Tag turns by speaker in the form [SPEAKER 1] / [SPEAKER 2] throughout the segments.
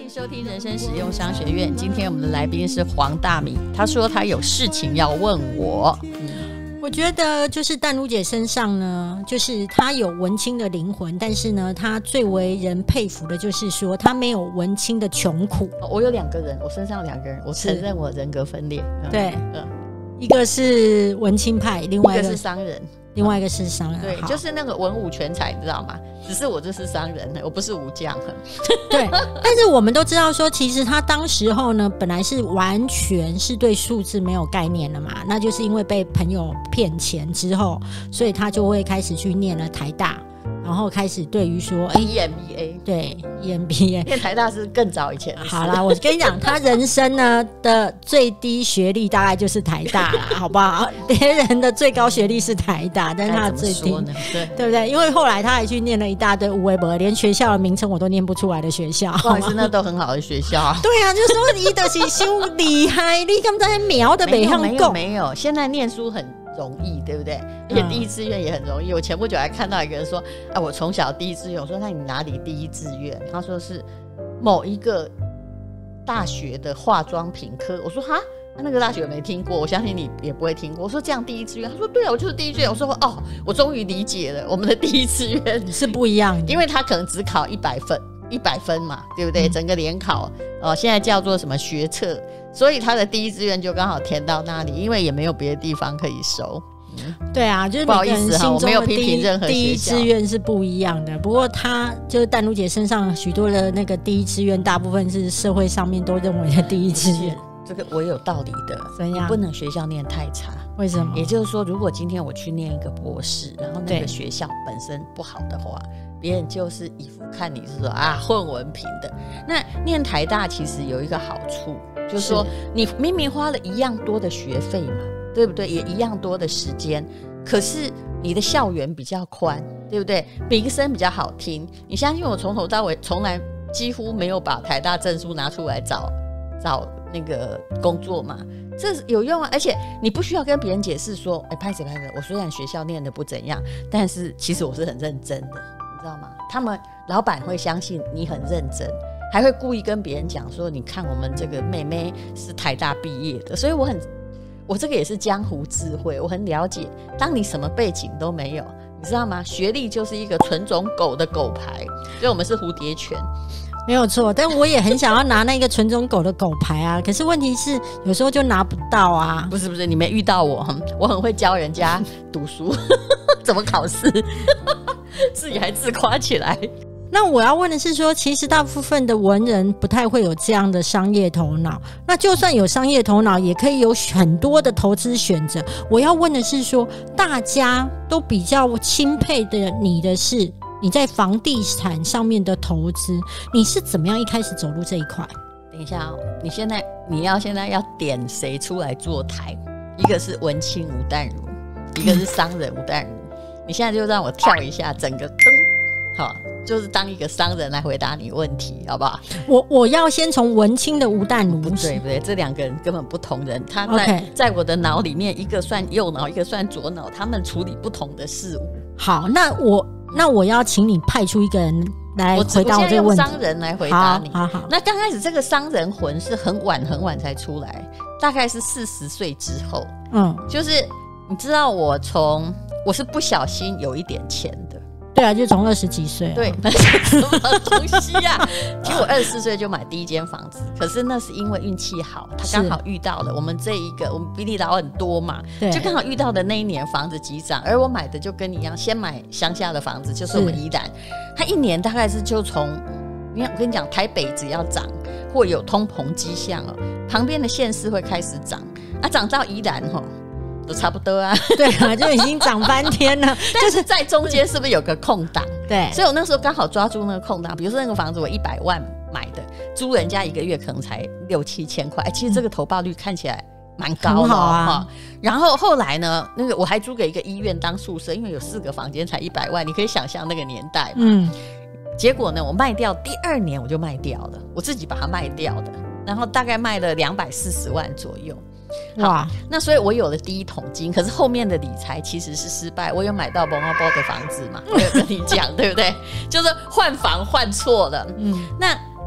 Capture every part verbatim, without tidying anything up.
[SPEAKER 1] 迎收听人生实用商学院。今天我们的来宾是黄大米，他说他有事情要问我。
[SPEAKER 2] 嗯，我觉得就是淡如姐身上呢，就是她有文青的灵魂，但是呢，她最为人佩服的就是说她没有文青的穷苦。
[SPEAKER 1] 我有两个人，我身上有两个人，我承认我人格分裂。嗯、
[SPEAKER 2] 对，嗯，一个是文青派，另外一
[SPEAKER 1] 个,
[SPEAKER 2] 一
[SPEAKER 1] 个是商人。
[SPEAKER 2] 另外一个是商人，
[SPEAKER 1] 对，就是那个文武全才，你知道吗？只是我这是商人，我不是武将。
[SPEAKER 2] 对，但是我们都知道说，其实他当时候呢，本来是完全是对数字没有概念的嘛，那就是因为被朋友骗钱之后，所以他就会开始去念了台大。然后开始对于说，哎
[SPEAKER 1] ，E M B A，
[SPEAKER 2] 对 ，E M B A，
[SPEAKER 1] 念台大是更早以前的事。
[SPEAKER 2] 好啦，我跟你讲，他人生呢的最低学历大概就是台大啦，好不好？别人的最高学历是台大，但是他的最低，
[SPEAKER 1] 对
[SPEAKER 2] 对不对？因为后来他还去念了一大堆无微博，连学校的名称我都念不出来的学校。
[SPEAKER 1] 不好意思，那都很好的学校啊。
[SPEAKER 2] 对啊，就说你的是修厉害，你刚才瞄的北上
[SPEAKER 1] 没有没有，现在念书很容易，对不对？而且第一志愿也很容易。我前不久还看到一个人说：“啊，我从小第一志愿。”我说：“那你哪里第一志愿？”他说是某一个大学的化妆品科。我说：“哈，那个大学我没听过，我相信你也不会听过。”我说：“这样第一志愿？”他说：“对啊，我就是第一志愿。”我说：“哦，我终于理解了，我们的第一志愿
[SPEAKER 2] 是不一样的，
[SPEAKER 1] 因为他可能只考一百分，一百分嘛，对不对？嗯、整个联考哦、呃，现在叫做什么学测，所以他的第一志愿就刚好填到那里，因为也没有别的地方可以收。”
[SPEAKER 2] 对啊，就是每个人心中的第一第一志愿是不一样的。不过他就是淡如姐身上许多的那个第一志愿，大部分是社会上面都认为的第一志愿。
[SPEAKER 1] 这个我有道理的，
[SPEAKER 2] 怎样？
[SPEAKER 1] 你不能学校念太差。
[SPEAKER 2] 为什么？
[SPEAKER 1] 也就是说，如果今天我去念一个博士，然后那个学校本身不好的话，别人就是一副看你是说啊混文凭的。那念台大其实有一个好处，就是说你明明花了一样多的学费嘛。对不对？也一样多的时间，可是你的校园比较宽，对不对？名声比较好听。你相信我，从头到尾从来几乎没有把台大证书拿出来找找那个工作嘛，这有用啊！而且你不需要跟别人解释说，哎，拍谁拍谁，我虽然学校念的不怎样，但是其实我是很认真的，你知道吗？他们老板会相信你很认真，还会故意跟别人讲说，你看我们这个妹妹是台大毕业的，所以我很。我这个也是江湖智慧，我很了解。当你什么背景都没有，你知道吗？学历就是一个纯种狗的狗牌，所以我们是蝴蝶犬，
[SPEAKER 2] 没有错。但我也很想要拿那个纯种狗的狗牌啊，可是问题是有时候就拿不到啊。
[SPEAKER 1] 不是不是，你没遇到我，我很会教人家读书，怎么考试，自己还自夸起来。
[SPEAKER 2] 那我要问的是说，其实大部分的文人不太会有这样的商业头脑，那就算有商业头脑也可以有很多的投资选择。我要问的是说，大家都比较钦佩的你的是你在房地产上面的投资，你是怎么样一开始走入这一块？
[SPEAKER 1] 等一下、哦、你现在你要现在要点谁出来坐台？一个是文青吴淡如，一个是商人吴淡如、嗯、你现在就让我跳一下整个灯，好，就是当一个商人来回答你问题，好不好？
[SPEAKER 2] 我我要先从文青的吴淡如，
[SPEAKER 1] 不对不对，这两个人根本不同人。他在、okay. 在我的脑里面，一个算右脑，一个算左脑，他们处理不同的事物。
[SPEAKER 2] 好，那我那我要请你派出一个人来回答我这个问题。
[SPEAKER 1] 我用商人来回答你。
[SPEAKER 2] 好好好。
[SPEAKER 1] 那刚开始这个商人魂是很晚很晚才出来，大概是四十岁之后。嗯，就是你知道我从我是不小心有一点钱的。
[SPEAKER 2] 对啊，就从二十几岁、啊。
[SPEAKER 1] 对，那是什么东西呀、啊？其实我二十四岁就买第一间房子，可是那是因为运气好，他刚好遇到了我们这一个，我们比你老很多嘛，就刚好遇到的那一年房子急涨，而我买的就跟你一样，先买乡下的房子，就是我们宜兰，它一年大概是就从，你看我跟你讲，台北只要涨或有通膨迹象哦，旁边的县市会开始涨，啊，涨到宜兰吼。都差不多啊，
[SPEAKER 2] 对啊，就已经涨翻天了。
[SPEAKER 1] 但是在中间是不是有个空档？
[SPEAKER 2] 对，
[SPEAKER 1] 所以我那时候刚好抓住那个空档。比如说那个房子我一百万买的，租人家一个月可能才六七千块，其实这个投报率看起来蛮高的、哦、啊。然后后来呢，那个我还租给一个医院当宿舍，因为有四个房间才一百万，你可以想象那个年代嘛。嗯。结果呢，我卖掉第二年我就卖掉了，我自己把它卖掉的，然后大概卖了两百四十万左右。哇，那所以我有了第一桶金，可是后面的理财其实是失败。我有买到蒙阿波的房子嘛，我有跟你讲对不对？就是换房换错了。嗯，那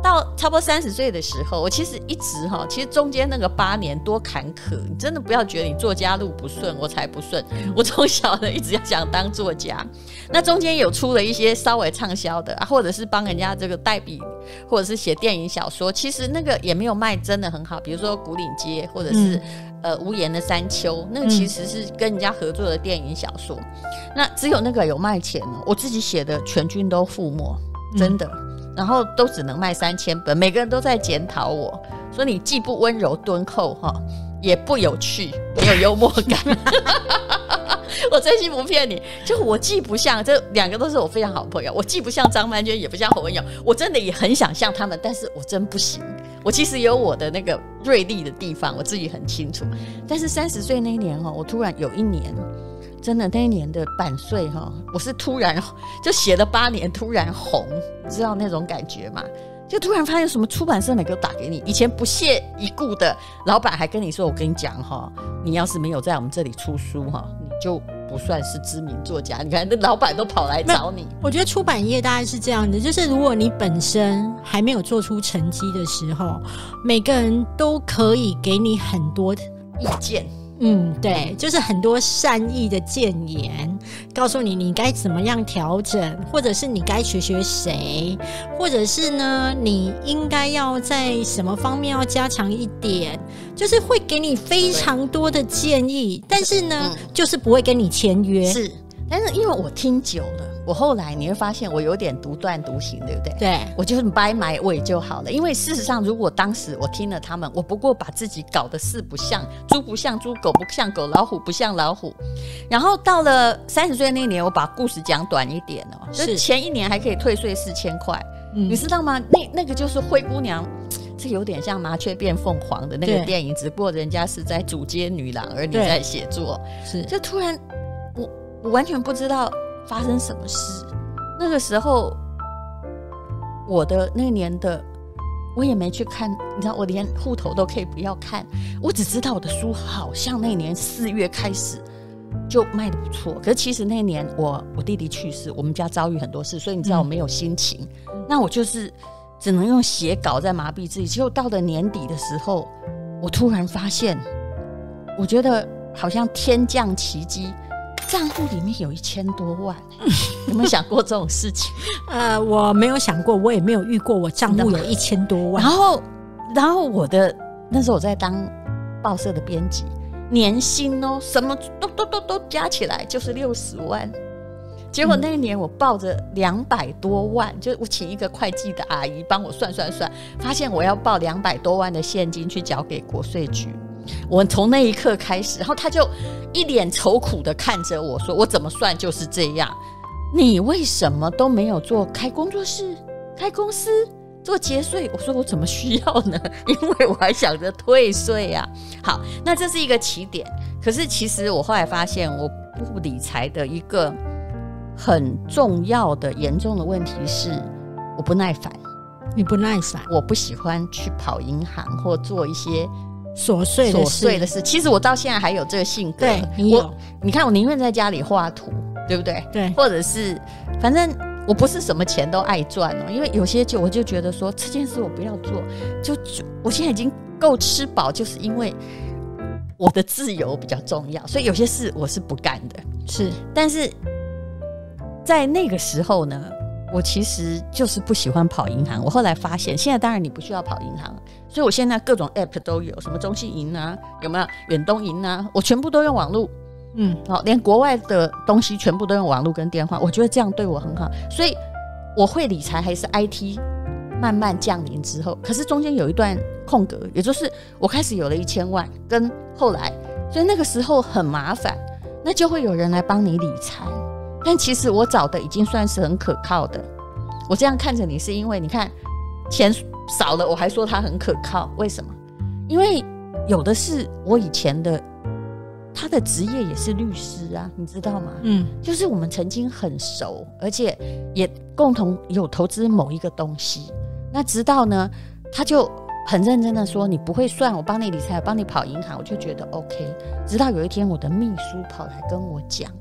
[SPEAKER 1] 到差不多三十岁的时候，我其实一直哈，其实中间那个八年多坎坷，你真的不要觉得你作家路不顺，我才不顺。我从小呢一直要想当作家，那中间有出了一些稍微畅销的、啊，或者是帮人家这个代笔，或者是写电影小说，其实那个也没有卖真的很好。比如说《古岭街》，或者是、嗯、呃无言的山丘，那个其实是跟人家合作的电影小说。嗯、那只有那个有卖钱哦，我自己写的全军都覆没，真的。嗯，然后都只能卖三千本，每个人都在检讨我说你既不温柔敦厚哈，也不有趣，没有幽默感。我真心不骗你，就我既不像，这两个都是我非常好朋友，我既不像张曼娟，也不像侯文咏，我真的也很想像他们，但是我真不行。我其实有我的那个锐利的地方，我自己很清楚。但是三十岁那一年哈，我突然有一年。真的那一年的版税哈，我是突然就写了八年，突然红，你知道那种感觉吗？就突然发现什么出版社每个都打给你，以前不屑一顾的老板还跟你说：“我跟你讲哈，你要是没有在我们这里出书哈，你就不算是知名作家。”你看那老板都跑来找你。
[SPEAKER 2] 我觉得出版业大概是这样的，就是如果你本身还没有做出成绩的时候，每个人都可以给你很多
[SPEAKER 1] 意见。
[SPEAKER 2] 嗯，对，就是很多善意的谏言，告诉你你该怎么样调整，或者是你该学学谁，或者是呢，你应该要在什么方面要加强一点，就是会给你非常多的建议，但是呢、嗯，就是不会跟你签约。
[SPEAKER 1] 是，但是因为我听久了，我后来你会发现我有点独断独行，对不对？
[SPEAKER 2] 对，
[SPEAKER 1] 我就是 buy my way 就好了。因为事实上，如果当时我听了他们，我不过把自己搞得四不像，猪不像猪，狗不像狗，老虎不像老虎。然后到了三十岁那年，我把故事讲短一点哦，就前一年还可以退税四千块，你知道吗？那那个就是灰姑娘。这有点像麻雀变凤凰的那个电影，只不过人家是在主接女郎，而你在写作，是就突然我我完全不知道发生什么事。那个时候我的那年的我也没去看，你知道我连户头都可以不要看，我只知道我的书好像那年四月开始就卖得不错。可是其实那年我我弟弟去世，我们家遭遇很多事，所以你知道我没有心情、嗯、那我就是只能用写稿在麻痹自己。结果到了年底的时候，我突然发现，我觉得好像天降奇迹，账户里面有一千多万、欸，有没有想过这种事情？
[SPEAKER 2] 呃，我没有想过，我也没有遇过，我账户有一千多万。
[SPEAKER 1] 然后，然后我的那时候我在当报社的编辑，年薪哦，什么都都都都加起来就是六十万。结果那一年我抱着两百多万、嗯、就我请一个会计的阿姨帮我算算算，发现我要报两百多万的现金去缴给国税局。我从那一刻开始，然后他就一脸愁苦的看着我说，我怎么算就是这样，你为什么都没有做开工作室开公司做节税？我说我怎么需要呢？因为我还想着退税啊。好，那这是一个起点。可是其实我后来发现，我不理财的一个很重要的严重的问题是，我不耐烦。
[SPEAKER 2] 你不耐烦？
[SPEAKER 1] 我不喜欢去跑银行或做一些
[SPEAKER 2] 琐碎的事。
[SPEAKER 1] 琐碎的事，其实我到现在还有这个性格。
[SPEAKER 2] 对，你有。
[SPEAKER 1] 我你看，我宁愿在家里画图，对不对？
[SPEAKER 2] 对。
[SPEAKER 1] 或者是，反正我不是什么钱都爱赚哦，因为有些就我就觉得说这件事我不要做，就我现在已经够吃饱，就是因为我的自由比较重要，所以有些事我是不干的。
[SPEAKER 2] 是，
[SPEAKER 1] 但是在那个时候呢，我其实就是不喜欢跑银行。我后来发现，现在当然你不需要跑银行，所以我现在各种 app 都有，什么中信银啊，有没有远东银啊，我全部都用网络。嗯，好，连国外的东西全部都用网络跟电话，我觉得这样对我很好。所以我会理财还是 I T 慢慢降临之后，可是中间有一段空格，也就是我开始有了一千万，跟后来，所以那个时候很麻烦，那就会有人来帮你理财。但其实我找的已经算是很可靠的。我这样看着你是因为你看钱少了，我还说他很可靠，为什么？因为有的是我以前的，他的职业也是律师啊，你知道吗？嗯，就是我们曾经很熟，而且也共同有投资某一个东西。那直到呢，他就很认真的说，你不会算，我帮你理财，我帮你跑银行，我就觉得 OK。直到有一天，我的秘书跑来跟我讲。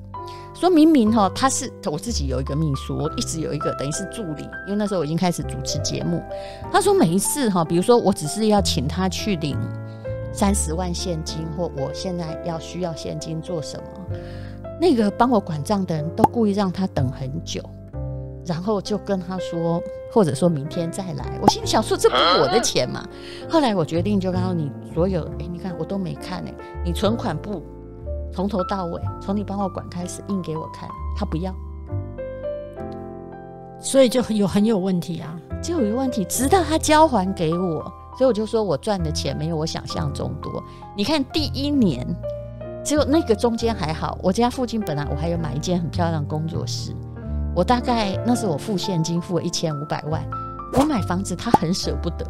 [SPEAKER 1] 说明明哈，他是我自己有一个秘书，我一直有一个等于是助理，因为那时候我已经开始主持节目。他说每一次哈，比如说我只是要请他去领三十万现金，或我现在要需要现金做什么，那个帮我管账的人都故意让他等很久，然后就跟他说，或者说明天再来。我心里想说，这不是我的钱嘛？后来我决定就跟他说，你所有，哎，你看我都没看哎，你存款簿从头到尾，从你帮我管开始印给我看，他不要，
[SPEAKER 2] 所以就很有很有问题啊，
[SPEAKER 1] 就有问题，直到他交还给我，所以我就说我赚的钱没有我想象中多。你看第一年，只有那个中间还好，我家附近本来我还有买一间很漂亮的工作室。我大概那时候我付现金付了一千五百万，我买房子他很舍不得，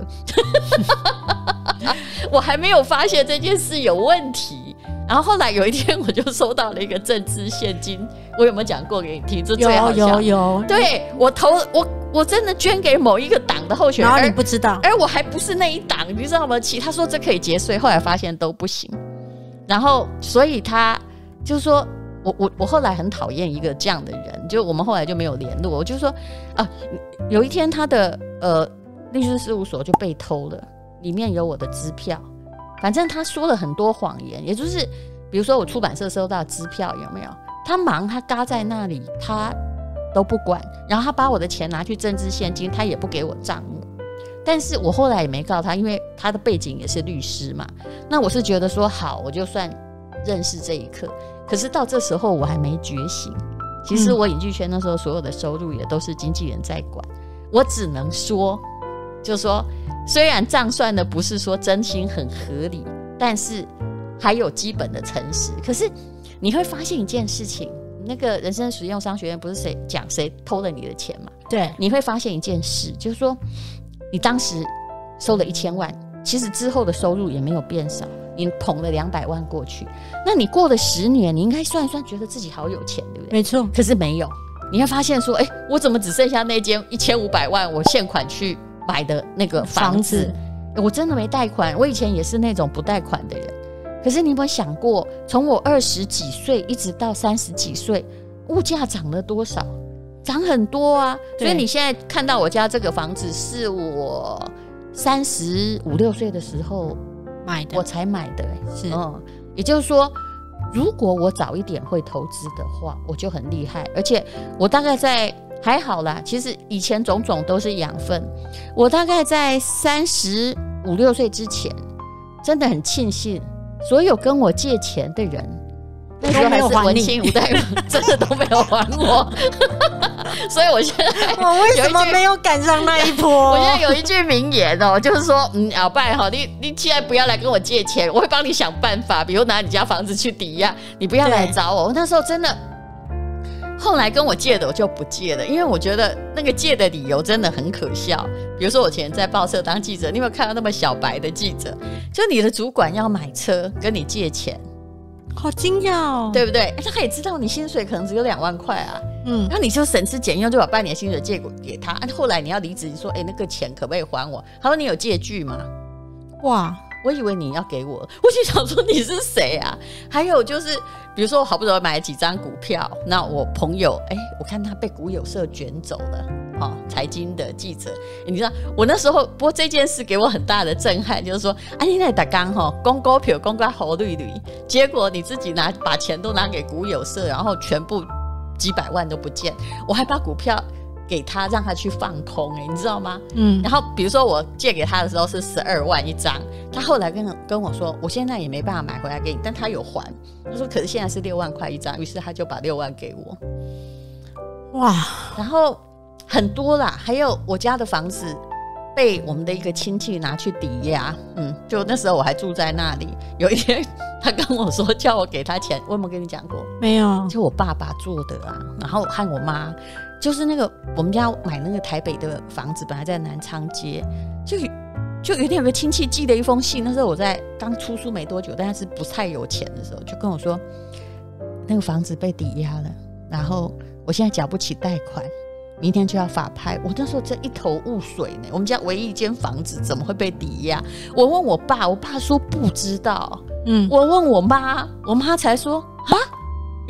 [SPEAKER 1] 我还没有发现这件事有问题。然后后来有一天我就收到了一个政治现金，我有没有讲过给你听？这最好笑。
[SPEAKER 2] 有有有，
[SPEAKER 1] 对，我投我我真的捐给某一个党的候选人，
[SPEAKER 2] 然后你不知道，
[SPEAKER 1] 而我还不是那一党，你知道吗？其他说这可以节税，后来发现都不行。然后所以他就是说。我我我后来很讨厌一个这样的人，就我们后来就没有联络。我就说啊，有一天他的呃律师事务所就被偷了，里面有我的支票。反正他说了很多谎言，也就是比如说我出版社收到支票有没有？他忙他嘎在那里，他都不管，然后他把我的钱拿去政治现金，他也不给我账目。但是我后来也没告他，因为他的背景也是律师嘛。那我是觉得说好，我就算认识这一刻。可是到这时候我还没觉醒，其实我影剧圈那时候所有的收入也都是经纪人在管。我只能说，就是说虽然账算的不是说真心很合理，但是还有基本的诚实。可是你会发现一件事情，那个人生实用商学院不是谁讲谁偷了你的钱嘛？
[SPEAKER 2] 对，
[SPEAKER 1] 你会发现一件事，就是说你当时收了一千万，其实之后的收入也没有变少，你捧了两百万过去，那你过了十年，你应该算一算，觉得自己好有钱，对不对？
[SPEAKER 2] 没错。
[SPEAKER 1] 可是没有，你会发现说，哎，我怎么只剩下那间一千五百万我现款去买的那个房子？房子我真的没贷款，我以前也是那种不贷款的人。可是你有没有想过，从我二十几岁一直到三十几岁，物价涨了多少？涨很多啊！所以你现在看到我家这个房子，是我三十五六岁的时候
[SPEAKER 2] 买的，
[SPEAKER 1] 我才买的、欸，
[SPEAKER 2] 是，
[SPEAKER 1] 嗯，也就是说，如果我早一点会投资的话，我就很厉害。而且我大概在还好啦，其实以前种种都是养分。我大概在三十五六岁之前，真的很庆幸，所有跟我借钱的人，那时候还是文青五代，真的都没有还我。所以我现在
[SPEAKER 2] 我为什么没有赶上那一波？
[SPEAKER 1] 我现在有一句名言哦，就是说，嗯，老拜哈，你你现在不要来跟我借钱，我会帮你想办法，比如拿你家房子去抵押，你不要来找我。我那时候真的，后来跟我借的我就不借了，因为我觉得那个借的理由真的很可笑。比如说我以前在报社当记者，你有没有看到那么小白的记者？就你的主管要买车跟你借钱。
[SPEAKER 2] 好惊讶哦，
[SPEAKER 1] 对不对？他也知道你薪水可能只有两万块啊，嗯，然后你就省吃俭用就把半年薪水借给他。后来你要离职，你说，哎，那个钱可不可以还我？他说你有借据吗？哇，我以为你要给我，我就想说你是谁啊？还有就是，比如说我好不容易买了几张股票，那我朋友，哎，我看他被股友社卷走了。哦，财经的记者，你知道我那时候，不过这件事给我很大的震撼，就是说，啊，你那打刚哈，公股票公股好绿绿，结果你自己拿把钱都拿给股友社，然后全部几百万都不见，我还把股票给他，让他去放空、欸，你知道吗？嗯，然后比如说我借给他的时候是十二万一张，他后来跟跟我说，我现在也没办法买回来给你，但他有还，他说可是现在是六万块一张，于是他就把六万给我，哇，然后。很多啦，还有我家的房子被我们的一个亲戚拿去抵押，嗯，就那时候我还住在那里。有一天他跟我说叫我给他钱，我有没有跟你讲过？
[SPEAKER 2] 没有，
[SPEAKER 1] 就我爸爸做的啊，然后和我妈，就是那个我们家买那个台北的房子，本来在南昌街，就就有点有个亲戚寄了一封信，那时候我在刚出书没多久，但是不太有钱的时候，就跟我说那个房子被抵押了，然后我现在缴不起贷款。明天就要法拍，我那时候真一头雾水呢。我们家唯一一间房子怎么会被抵押？我问我爸，我爸说不知道。嗯，我问我妈，我妈才说啊，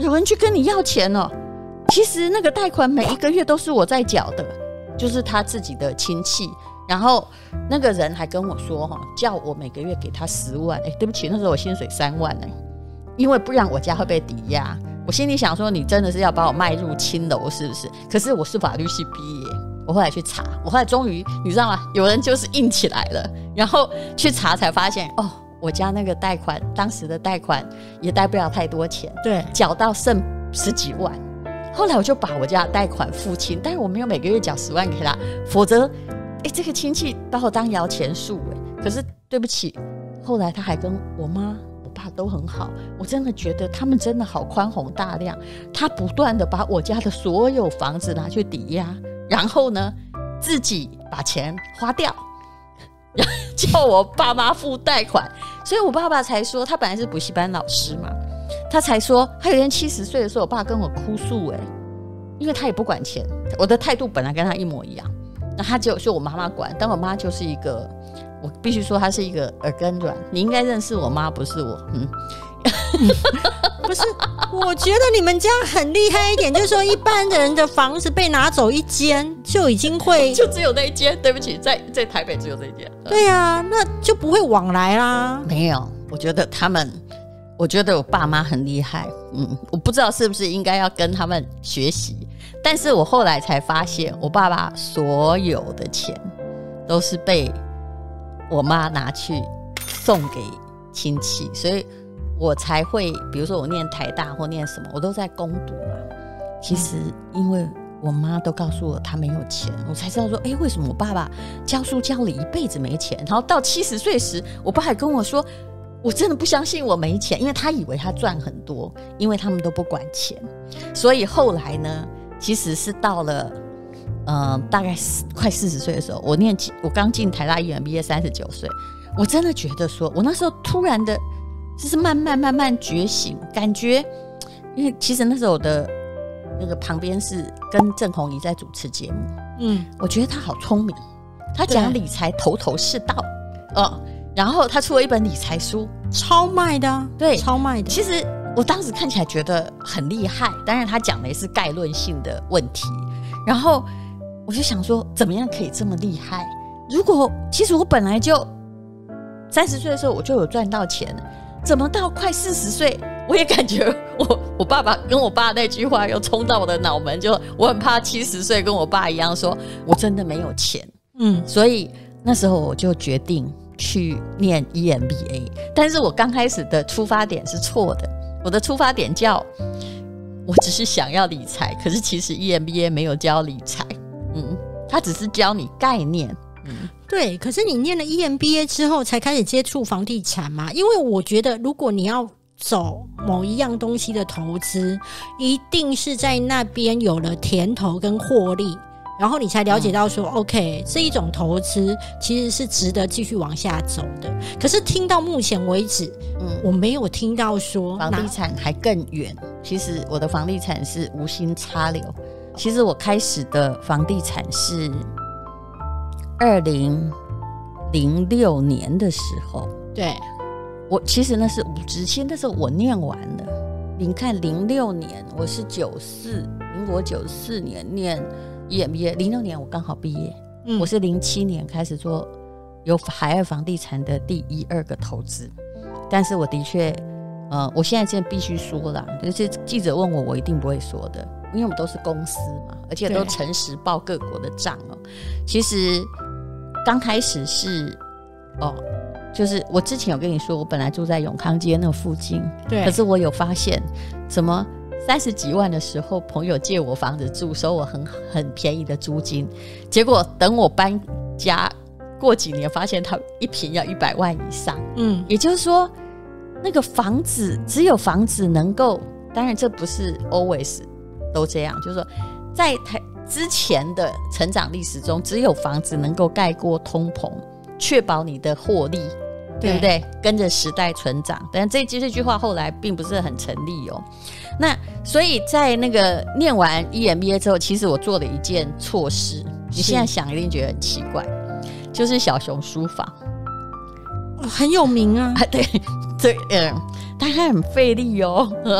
[SPEAKER 1] 有人去跟你要钱哦。其实那个贷款每一个月都是我在缴的，就是他自己的亲戚。然后那个人还跟我说，叫我每个月给他十万。哎，对不起，那时候我薪水三万呢，因为不然我家会被抵押。我心里想说，你真的是要把我卖入青楼是不是？可是我是法律系毕业，我后来去查，我后来终于你知道吗？有人就是硬起来了，然后去查才发现，哦，我家那个贷款，当时的贷款也贷不了太多钱，
[SPEAKER 2] 对，
[SPEAKER 1] 缴到剩十几万。后来我就把我家的贷款付清，但是我没有每个月缴十万给他，否则，哎，这个亲戚把我当摇钱树哎。可是对不起，后来他还跟我妈、我爸都很好，我真的觉得他们真的好宽宏大量。他不断的把我家的所有房子拿去抵押，然后呢，自己把钱花掉，叫我爸妈付贷款。所以我爸爸才说，他本来是补习班老师嘛。他才说，他有一天七十岁的时候，我爸跟我哭诉，哎，因为他也不管钱，我的态度本来跟他一模一样，那他就说我妈妈管，但我妈就是一个，我必须说她是一个耳根软。你应该认识我妈，不是我，嗯，
[SPEAKER 2] 不是，我觉得你们家很厉害一点，就是说一般人的房子被拿走一间就已经会，
[SPEAKER 1] 就只有那一间，对不起，在在台北只有这一间，
[SPEAKER 2] 对啊，那就不会往来啦。
[SPEAKER 1] 没有，我觉得他们。我觉得我爸妈很厉害，嗯，我不知道是不是应该要跟他们学习，但是我后来才发现，我爸爸所有的钱都是被我妈拿去送给亲戚，所以我才会，比如说我念台大或念什么，我都在攻读嘛。其实因为我妈都告诉我她没有钱，我才知道说，哎，为什么我爸爸教书教了一辈子没钱，然后到七十岁时，我爸还跟我说。我真的不相信我没钱，因为他以为他赚很多，因为他们都不管钱。所以后来呢，其实是到了呃大概快四十岁的时候，我念我刚进台大 E M B A 三十九岁，我真的觉得说，我那时候突然的，就是慢慢慢慢觉醒，感觉，因为其实那时候我的那个旁边是跟郑弘仪在主持节目，嗯，我觉得他好聪明，他讲理财头头是道，哦。然后他出了一本理财书，
[SPEAKER 2] 超卖的、啊，
[SPEAKER 1] 对，
[SPEAKER 2] 超卖的。
[SPEAKER 1] 其实我当时看起来觉得很厉害，当然他讲的也是概论性的问题。然后我就想说，怎么样可以这么厉害？如果其实我本来就三十岁的时候我就有赚到钱，怎么到快四十岁，我也感觉我我爸爸跟我爸那句话又冲到我的脑门，就我很怕七十岁跟我爸一样，说我真的没有钱。嗯，所以那时候我就决定。去念 E M B A， 但是我刚开始的出发点是错的，我的出发点叫我只是想要理财，可是其实 E M B A 没有教理财，嗯，它只是教你概念，嗯，
[SPEAKER 2] 对。可是你念了 E M B A 之后才开始接触房地产嘛？因为我觉得如果你要走某一样东西的投资，一定是在那边有了甜头跟获利。然后你才了解到说、嗯、OK 这一种投资其实是值得继续往下走的。可是听到目前为止、嗯、我没有听到说
[SPEAKER 1] 房地产还更远。其实我的房地产是无心插柳，其实我开始的房地产是二零零六年的时候，
[SPEAKER 2] 对，
[SPEAKER 1] 我其实那是五支签，那时候我念完了。你看零六年我是九四，民国九四年念E M B A， 零六年我刚好毕业、嗯、我是零七年开始做有海外房地产的第一二个投资。但是我的确呃，我现在真的必须说啦，就是记者问我我一定不会说的，因为我们都是公司嘛，而且都诚实报各国的账哦。其实刚开始是哦，就是我之前有跟你说我本来住在永康街那附近，对，可是我有发现怎么三十几万的时候，朋友借我房子住，收我很很便宜的租金，结果等我搬家过几年，发现他一坪要一百万以上。嗯，也就是说，那个房子只有房子能够，当然这不是 always 都这样，就是说，在台之前的成长历史中，只有房子能够盖过通膨，确保你的获利。对不对？跟着时代成长，但这这句话后来并不是很成立哦。那所以在那个念完 E M B A 之后，其实我做了一件错事，你现在想一定觉得很奇怪，就是小熊书房、
[SPEAKER 2] 哦、很有名啊。
[SPEAKER 1] 啊对对，嗯，但它很费力哦、呃，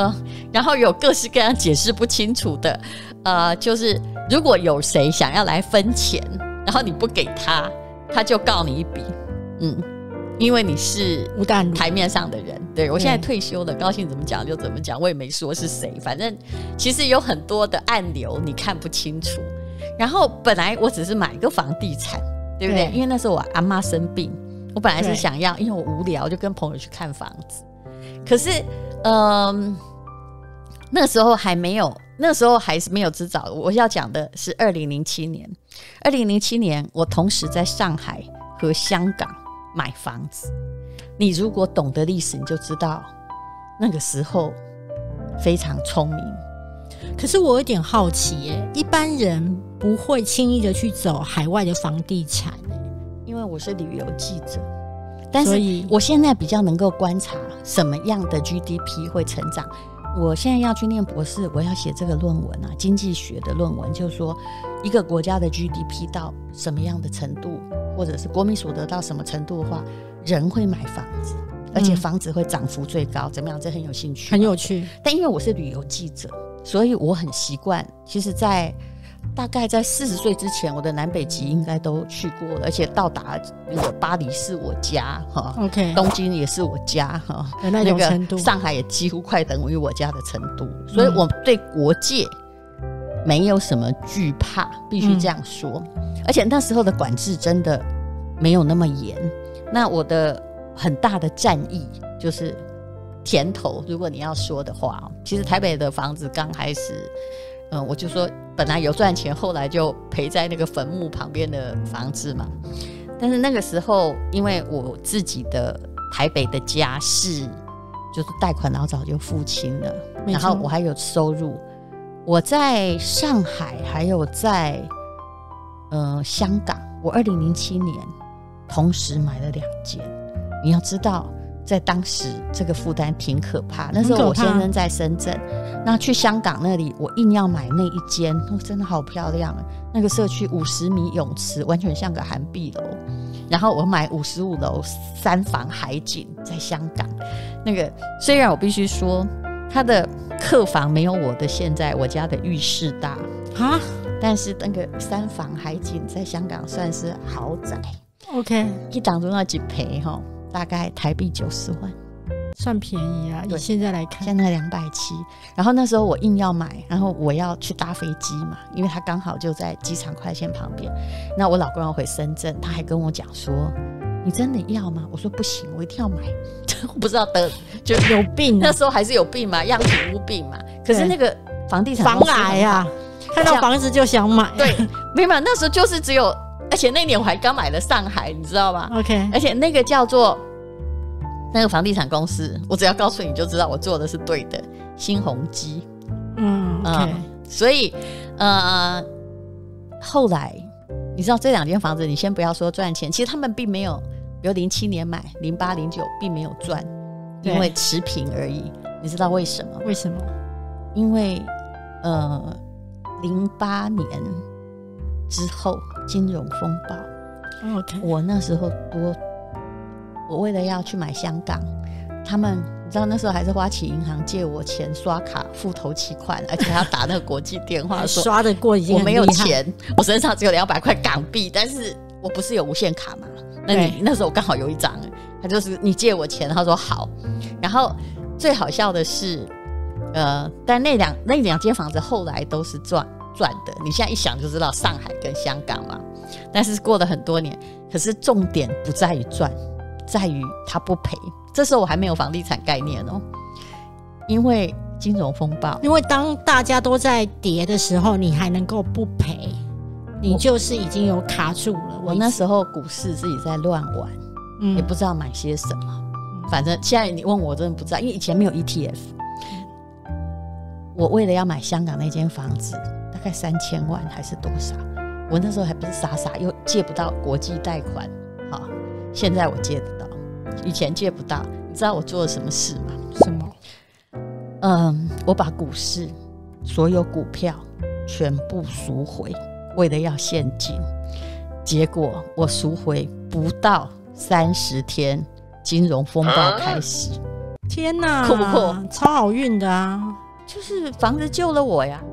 [SPEAKER 1] 然后有各式各样解释不清楚的，呃，就是如果有谁想要来分钱，然后你不给他，他就告你一笔，嗯，因为你是台面上的人。对，我现在退休了，高兴怎么讲就怎么讲，我也没说是谁，反正其实有很多的暗流你看不清楚。然后本来我只是买一个房地产，对不对？对，因为那时候我阿妈生病，我本来是想要，因为我无聊就跟朋友去看房子，可是嗯、呃，那时候还没有，那时候还是没有知道。我要讲的是二零零七年，二零零七年我同时在上海和香港买房子。你如果懂得历史，你就知道那个时候非常聪明。
[SPEAKER 2] 可是我有点好奇耶，一般人不会轻易的去走海外的房地产耶，
[SPEAKER 1] 因为我是旅游记者，但是我现在比较能够观察什么样的 G D P 会成长。我现在要去念博士，我要写这个论文啊，经济学的论文，就是说一个国家的 G D P 到什么样的程度，或者是国民所得到什么程度的话，人会买房子，而且房子会涨幅最高，嗯、怎么样？这很有兴趣，
[SPEAKER 2] 很有趣。
[SPEAKER 1] 但因为我是旅游记者，所以我很习惯。其实，在大概在四十岁之前，我的南北极应该都去过了，而且到达那个巴黎是我家哈
[SPEAKER 2] ，OK，
[SPEAKER 1] 东京也是我家哈，
[SPEAKER 2] 那种程度，
[SPEAKER 1] 那个上海也几乎快等于我家的程度，所以我对国界没有什么惧怕，必须这样说。嗯、而且那时候的管制真的没有那么严。那我的很大的战役就是甜头，如果你要说的话，其实台北的房子刚开始，嗯，我就说本来有赚钱，后来就赔在那个坟墓旁边的房子嘛。但是那个时候，因为我自己的台北的家是就是贷款老早就付清了，然后我还有收入。我在上海还有在呃香港，我二零零七年同时买了两间。你要知道在当时这个负担挺可怕，那时候我先生在深圳，那去香港那里我硬要买那一间、哦、真的好漂亮，那个社区五十米泳池，完全像个韩碧楼。然后我买五十五楼三房海景在香港，那个虽然我必须说它的客房没有我的现在我家的浴室大啊，但是那个三房海景在香港算是豪宅。
[SPEAKER 2] OK，
[SPEAKER 1] 一档中要几赔大概台币九十万，
[SPEAKER 2] 算便宜啊，以现在来看，
[SPEAKER 1] 现在两百七。然后那时候我硬要买，然后我要去搭飞机嘛，因为他刚好就在机场快线旁边。那我老公要回深圳，他还跟我讲说：“你真的要吗？”我说：“不行，我一定要买。”我不知道得就
[SPEAKER 2] 有病、啊，
[SPEAKER 1] 那时候还是有病嘛，样品屋病嘛。可是那个房地产
[SPEAKER 2] 房癌啊，看到房子就想买。
[SPEAKER 1] 对，没买。那时候就是只有。而且那年我还刚买了上海，你知道吗
[SPEAKER 2] ？OK，
[SPEAKER 1] 而且那个叫做那个房地产公司，我只要告诉你就知道我做的是对的，新鸿基。
[SPEAKER 2] 嗯 ，OK，
[SPEAKER 1] 嗯、所以呃，后来你知道这两间房子，你先不要说赚钱，其实他们并没有，比如零七年买，零八零九并没有赚，因为持平而已。你知道为什么？
[SPEAKER 2] 为什么？因
[SPEAKER 1] 为呃，零八年之后。金融风暴
[SPEAKER 2] ，OK，
[SPEAKER 1] 我那时候多，我为了要去买香港，他们你知道那时候还是花旗银行借我钱刷卡付头期款，而且还要打那个国际电话说
[SPEAKER 2] 刷得过已经
[SPEAKER 1] 我没有钱，我身上只有两百块港币，但是我不是有无限卡嘛？那你那时候我刚好有一张，他就是你借我钱，他说好，然后最好笑的是，呃，但那两那两间房子后来都是赚。赚的，你现在一想就知道上海跟香港嘛。但是过了很多年，可是重点不在于赚，在于它不赔。这时候我还没有房地产概念哦，因为金融风暴，
[SPEAKER 2] 因为当大家都在跌的时候，你还能够不赔，你就是已经有卡住了。
[SPEAKER 1] 我那时候股市自己在乱玩，嗯、也不知道买些什么，反正现在你问我真的不知道，因为以前没有 E T F。我为了要买香港那间房子。大概三千万还是多少？我那时候还不是傻傻，又借不到国际贷款，好，现在我借得到，以前借不到。你知道我做了什么事吗？
[SPEAKER 2] 什么？
[SPEAKER 1] 嗯，我把股市所有股票全部赎回，为了要现金。结果我赎回不到三十天，金融风暴开始。
[SPEAKER 2] 天哪，
[SPEAKER 1] 酷不酷？
[SPEAKER 2] 超好运的啊！
[SPEAKER 1] 就是房子救了我呀。